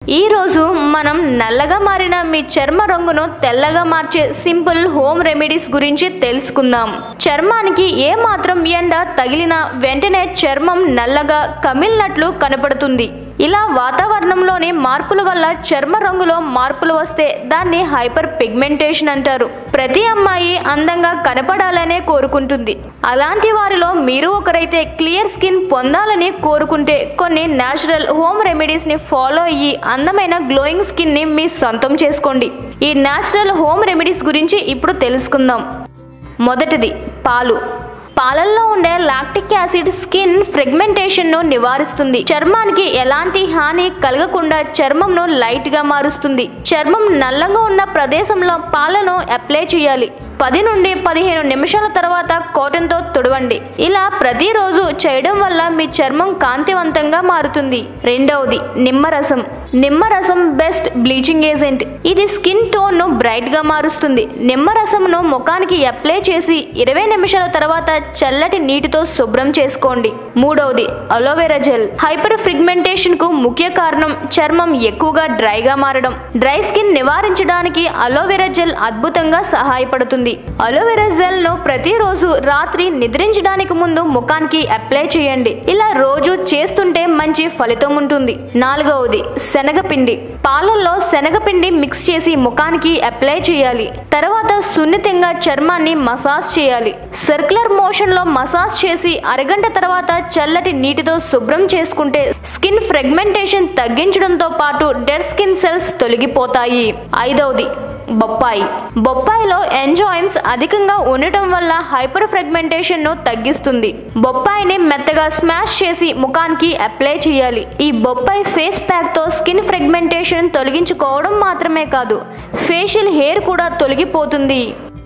ఈ రోజు మనం నల్లగా మారిన మీ చర్మ రంగును తెల్లగా మార్చే సింపుల్ హోమ్ రెమెడీస్ గురించి తెలుసుకుందాం. చర్మానికి ఏ మాత్రం ఎండ తగిలినా వెంటనే చర్మం నల్లగా కమిలినట్లు కనపడుతుంది. ఇలా వాతావరణంలోని మార్పుల వల్ల చర్మ రంగులో మార్పులు వస్తే దాన్ని హైపర్ పిగ్మెంటేషన్ అంటారు. ప్రతి అమ్మాయి అందంగా కనపడాలనే కోరుకుంటుంది. అలాంటి వారిలో మీరు ఒకరైతే క్లియర్ స్కిన్ పొందాలని కోరుకుంటే కొన్ని నేచురల్ హోమ్ రెమెడీస్ ని ఫాలో అయ్యి అందమైన గ్లోయింగ్ స్కిన్ ని మీ సొంతం చేసుకోండి. ఈ నేచురల్ హోమ్ రెమెడీస్ గురించి ఇప్పుడు తెలుసుకుందాం. మొదటిది పాలు. పాలల్లో ఉండే లాక్టిక్ యాసిడ్ స్కిన్ ఫ్రెగ్మెంటేషన్ ను నివారిస్తుంది. చర్మానికి ఎలాంటి హాని కలగకుండా చర్మంను లైట్ గా మారుస్తుంది. చర్మం నల్లగా ఉన్న ప్రదేశంలో పాలను అప్లై చేయాలి. 10 నుండి 15 నిమిషాల తర్వాత కాటన్ తో తుడవండి. ఇలా ప్రతిరోజు చేయడం వల్ల మీ చర్మం కాంతివంతంగా మారుతుంది. రెండవది నిమ్మరసం. నిమ్మరసం బెస్ట్ బ్లీచింగ్ ఏజెంట్. ఇది స్కిన్ టోన్ ను బ్రైట్ గా మారుస్తుంది. నిమ్మరసంను ముఖానికి అప్లై చేసి 20 నిమిషాల తర్వాత చల్లటి నీటితో శుభ్రం చేసుకోండి. మూడవది అలోవెరా జెల్. హైపర్ పిగ్మెంటేషన్ కు ముఖ్య కారణం చర్మం ఎక్కువగా డ్రైగా మారడం. డ్రై స్కిన్ నివారించడానికి అలోవెరా జెల్ అద్భుతంగా సహాయపడుతుంది. అలోవెరా జెల్ ను ప్రతిరోజు రాత్రి నిద్రించడానికి ముందు ముఖానికి అప్లై చేయండి. ఇలా రోజు చేస్తుంటే మంచి ఫలితం ఉంటుంది. నాలుగవది శనగపిండి. పాలల్లో శనగపిండి మిక్స్ చేసి ముఖానికి అప్లై చేయాలి. తర్వాత సున్నితంగా చర్మాన్ని మసాజ్ చేయాలి. సర్క్యులర్ మోషన్ లో మసాజ్ చేసి అరగంట తర్వాత చల్లటి నీటితో శుభ్రం చేసుకుంటే స్కిన్ ఫ్రెగ్మెంటేషన్ తగ్గించడంతో పాటు డెడ్ స్కిన్ సెల్స్ తొలగిపోతాయి. ఐదవది బొప్పాయి. బొప్పాయిలో ఎంజైమ్స్ అధికంగా ఉండటం వల్ల హైపర్ ఫ్రెగ్మెంటేషన్ ను తగ్గిస్తుంది. బొప్పాయిని మెత్తగా స్మాష్ చేసి ముఖానికి అప్లై చేయాలి. ఈ బొప్పాయి ఫేస్ ప్యాక్ తో స్కిన్ ఫ్రెగ్మెంటేషన్ తొలగించుకోవడం మాత్రమే కాదు, ఫేషియల్ హెయిర్ కూడా తొలగిపోతుంది.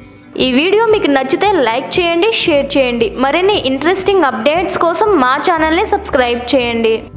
ఈ వీడియో మీకు నచ్చితే లైక్ చేయండి, షేర్ చేయండి. మరిన్ని ఇంట్రెస్టింగ్ అప్డేట్స్ కోసం మా ఛానల్ని సబ్స్క్రైబ్ చేయండి.